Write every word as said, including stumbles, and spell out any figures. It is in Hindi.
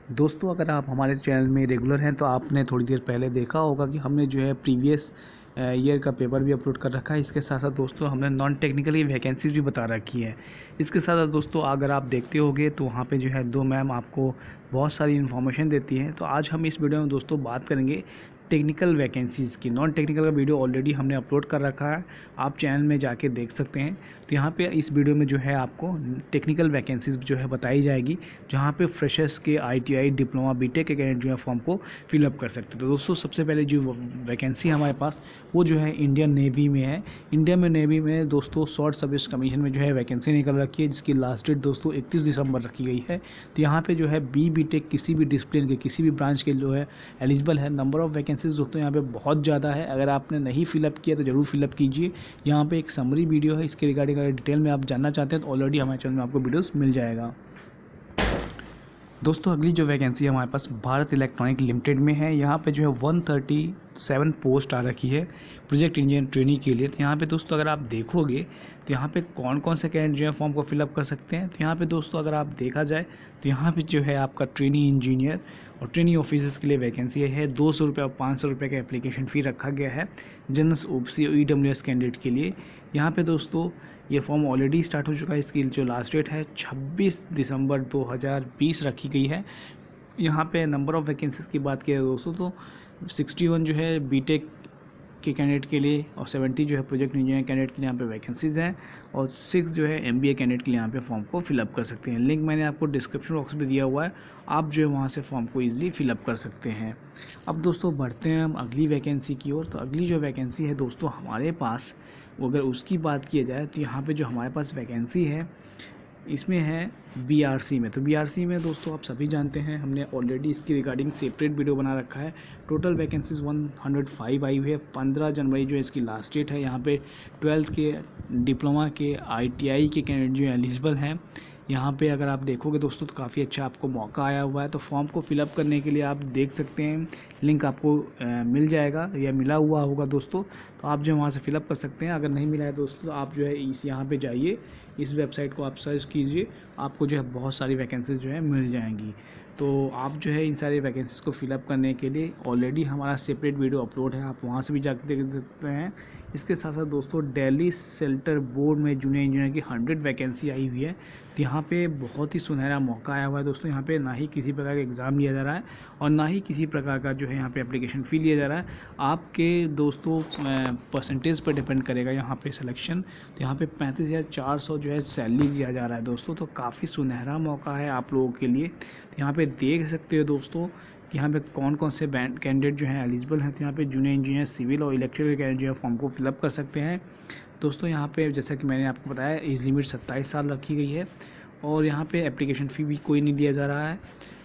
दोस्तों, अगर आप हमारे चैनल में रेगुलर हैं तो आपने थोड़ी देर पहले देखा होगा कि हमने जो है प्रीवियस ईयर का पेपर भी अपलोड कर रखा है। इसके साथ साथ दोस्तों हमने नॉन टेक्निकली वैकेंसीज़ भी बता रखी है। इसके साथ साथ दोस्तों अगर आप देखते होगे तो वहाँ पे जो है दो मैम आपको बहुत सारी इन्फॉर्मेशन देती हैं। तो आज हम इस वीडियो में दोस्तों बात करेंगे टेक्निकल वैकेंसीज़ की। नॉन टेक्निकल का वीडियो ऑलरेडी हमने अपलोड कर रखा है, आप चैनल में जाके देख सकते हैं। तो यहाँ पे इस वीडियो में जो है आपको टेक्निकल वैकेंसीज़ जो है बताई जाएगी, जहाँ पे फ्रेशर्स के आईटीआई, डिप्लोमा, बीटेक के कैंडिडेट जो है फॉर्म को फिलअप कर सकते हैं। तो दोस्तों सबसे पहले जो वैकेंसी हमारे पास वो जो है इंडियन नेवी में है। इंडियन में नेवी में दोस्तों शॉर्ट सर्विस कमीशन में जो है वैकेंसी निकल रखी है, जिसकी लास्ट डेट दोस्तों इकतीस दिसंबर रखी गई है। तो यहाँ पे जो है बी बीटेक किसी भी डिसिप्लिन के किसी भी ब्रांच के जो है एलिजिबल है। नंबर ऑफ वैकेंसीज दोस्तों यहाँ पे बहुत ज़्यादा है। अगर आपने नहीं फिलअप किया तो ज़रूर फिलअप कीजिए। यहाँ पे एक समरी वीडियो है, इसके रिगार्डिंग अगर डिटेल में आप जानना चाहते हैं तो ऑलरेडी हमारे चैनल में आपको वीडियोस मिल जाएगा। दोस्तों अगली जो वैकेंसी है हमारे पास भारत इलेक्ट्रॉनिक लिमिटेड में है। यहाँ पे जो है वन थर्टी सेवन पोस्ट आ रखी है प्रोजेक्ट इंजीनियर ट्रेनिंग के लिए। तो यहाँ पे दोस्तों अगर आप देखोगे तो यहाँ पे कौन कौन से कैंडिडेट जो है फॉर्म को फिलअप कर सकते हैं। तो यहाँ पे दोस्तों अगर आप देखा जाए तो यहाँ पे जो है आपका ट्रेनिंग इंजीनियर और ट्रेनिंग ऑफिसर्स के लिए वैकेंसी है। दो सौ रुपये और पाँच सौ रुपये का एप्लीकेशन फ़ी रखा गया है जनरल ओबीसी और ईडब्ल्यूएस कैंडिडेट के लिए। यहाँ पे दोस्तों ये फॉर्म ऑलरेडी स्टार्ट हो चुका है। इसकी जो लास्ट डेट है छब्बीस दिसंबर दो हज़ार बीस रखी गई है। यहाँ पे नंबर ऑफ़ वैकेंसीज़ की बात करें दोस्तों तो इकसठ जो है बीटेक के कैंडिडेट के लिए और सत्तर जो है प्रोजेक्ट इंजीनियर कैंडिडेट के लिए यहाँ पे वैकेंसीज़ हैं और सिक्स जो है एमबीए कैंडिडेट के लिए यहाँ पे फॉर्म को फिलअप कर सकते हैं। लिंक मैंने आपको डिस्क्रिप्शन बॉक्स में दिया हुआ है, आप जो है वहाँ से फॉर्म को ईजिली फिलअप कर सकते हैं। अब दोस्तों बढ़ते हैं हम अगली वैकेंसी की ओर। तो अगली जो वैकेंसी है दोस्तों हमारे पास, अगर उसकी बात की जाए तो यहाँ पे जो हमारे पास वैकेंसी है इसमें है बीआरसी में। तो बीआरसी में दोस्तों आप सभी जानते हैं, हमने ऑलरेडी इसकी रिगार्डिंग सेपरेट वीडियो बना रखा है। टोटल वैकेंसीज एक सौ पाँच आई हुई है। पंद्रह जनवरी जो इसकी लास्ट डेट है। यहाँ पे ट्वेल्थ के, डिप्लोमा के, आईटीआई के कैंडिडेट जो एलिजिबल हैं। यहाँ पे अगर आप देखोगे दोस्तों तो काफ़ी अच्छा आपको मौका आया हुआ है। तो फॉर्म को फिलअप करने के लिए आप देख सकते हैं, लिंक आपको आ, मिल जाएगा या मिला हुआ होगा दोस्तों, तो आप जो वहाँ से फिलअप कर सकते हैं। अगर नहीं मिला है दोस्तों तो आप जो है इस यहाँ पे जाइए, इस वेबसाइट को आप सर्च कीजिए, आपको जो है बहुत सारी वैकेंसीज जो है मिल जाएंगी। तो आप जो है इन सारी वैकेंसीज़ को फिलअप करने के लिए ऑलरेडी हमारा सेपरेट वीडियो अपलोड है, आप वहाँ से भी जाकर देख सकते हैं। इसके साथ साथ दोस्तों दिल्ली सेल्टर बोर्ड में जूनियर इंजीनियर की हंड्रेड वैकेंसी आई हुई है। तो यहाँ पे बहुत ही सुनहरा मौका आया हुआ है दोस्तों। यहाँ पे ना ही किसी प्रकार का एग्ज़ाम लिया जा रहा है और ना ही किसी प्रकार का जो है यहाँ पे एप्लीकेशन फ़ी लिया जा रहा है। आपके दोस्तों परसेंटेज पर डिपेंड करेगा यहाँ पे सिलेक्शन। तो यहाँ पे पैंतीस हज़ार चार सौ जो है सैलरी दिया जा रहा है दोस्तों। तो काफ़ी सुनहरा मौका है आप लोगों के लिए। तो यहाँ पे देख सकते हो दोस्तों कि यहाँ पे कौन कौन से बैंड कैंडिडेट जो हैं एलिजिबल हैं। तो यहाँ पे जूनियर इंजीनियर, सिविल और इलेक्ट्रिकल कैंडिडेट जो है फॉर्म को फिलअप कर सकते हैं दोस्तों। यहाँ पे जैसा कि मैंने आपको बताया एज लिमिट सत्ताईस साल रखी गई है और यहाँ पे एप्लीकेशन फ़ी भी कोई नहीं दिया जा रहा है।